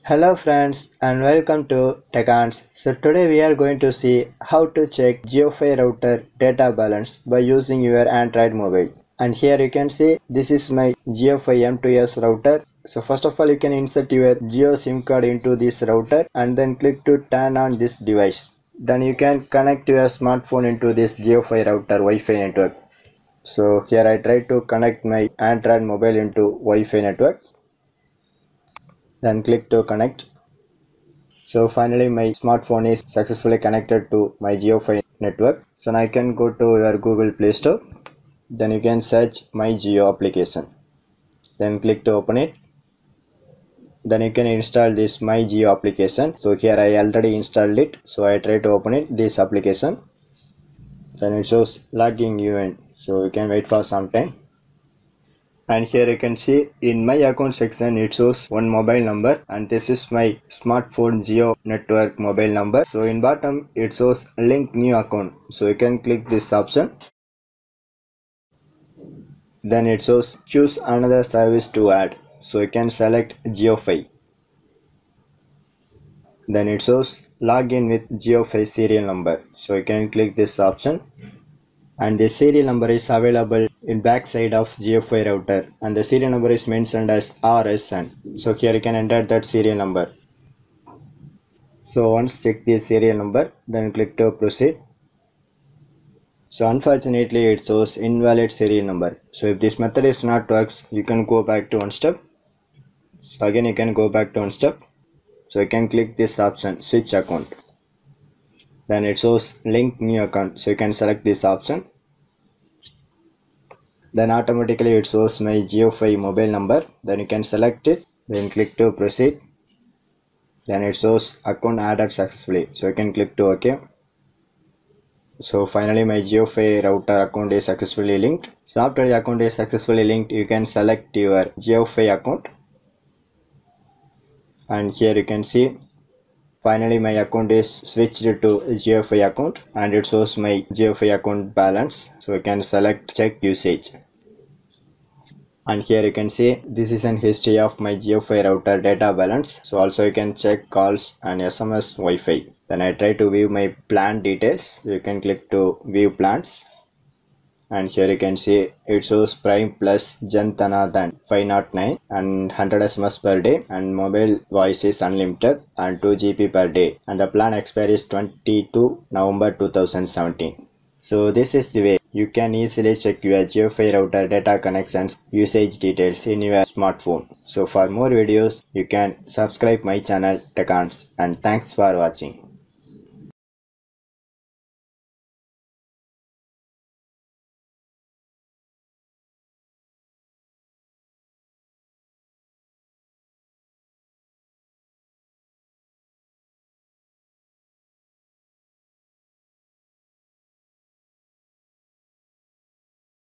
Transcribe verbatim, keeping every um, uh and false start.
Hello friends and welcome to TechAns. So today we are going to see how to check Jio-Fi router data balance by using your Android mobile. And here you can see this is my Jio-Fi M two S router. So first of all you can insert your Jio SIM card into this router and then click to turn on this device. Then you can connect your smartphone into this Jio-Fi router Wi-Fi network. So here I try to connect my Android mobile into Wi-Fi network. Then click to connect. So finally my smartphone is successfully connected to my Jio-Fi network. So now I can go to your Google Play Store. Then you can search myjio application. Then click to open it. Then you can install this myjio application. So here I already installed it. So I try to open it, this application. Then it shows logging event. So you can wait for some time. And here you can see in my account section it shows one mobile number, and this is my smartphone Jio network mobile number. So in bottom it shows link new account. So you can click this option. Then it shows choose another service to add. So you can select Jio-Fi. Then it shows login with Jio-Fi serial number. So you can click this option. And the serial number is available in back side of Jio-Fi router, and the serial number is mentioned as R S N. So here you can enter that serial number. So once check the serial number, then click to proceed. So unfortunately it shows invalid serial number. So if this method is not works, you can go back to one step. So again you can go back to one step. So you can click this option, switch account. Then it shows link new account. So you can select this option. Then automatically it shows my Jio-Fi mobile number. Then you can select it. Then click to proceed. Then it shows account added successfully. So you can click to OK. So finally my Jio-Fi router account is successfully linked. So after the account is successfully linked, you can select your Jio-Fi account. And here you can see finally my account is switched to Jio-Fi account, and it shows my Jio-Fi account balance. So you can select check usage. And here you can see this is an history of my Jio-Fi router data balance. So also you can check calls and S M S Wi-Fi. Then I try to view my plan details. You can click to view plans. And here you can see it shows Prime Plus Jantana than five oh nine and one hundred S M S per day, and mobile voice is unlimited and two G B per day, and the plan expiry is twenty-second November two thousand seventeen. So this is the way you can easily check your Jio-Fi router data connections usage details in your smartphone. So for more videos you can subscribe my channel TechAns, and thanks for watching.